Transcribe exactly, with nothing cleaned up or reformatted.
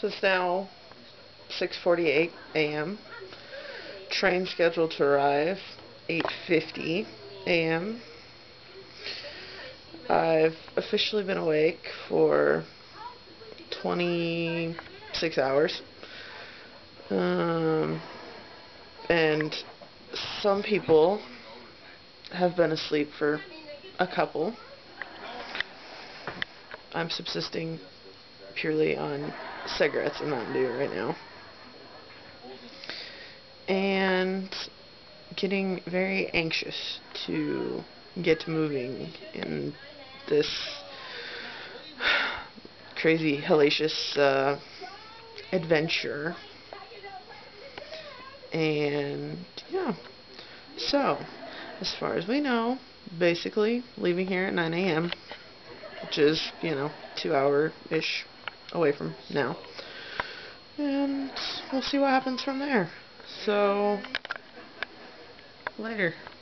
So it's now six forty-eight a m Train scheduled to arrive eight fifty a m I've officially been awake for twenty-six hours. Um, and some people have been asleep for a couple. I'm subsisting purely on cigarettes and Mountain Dew right now. And getting very anxious to get moving in this crazy, hellacious uh, adventure. And yeah, so as far as we know, basically leaving here at nine a m, which is, you know, two hour-ish away from now. And we'll see what happens from there. So, later.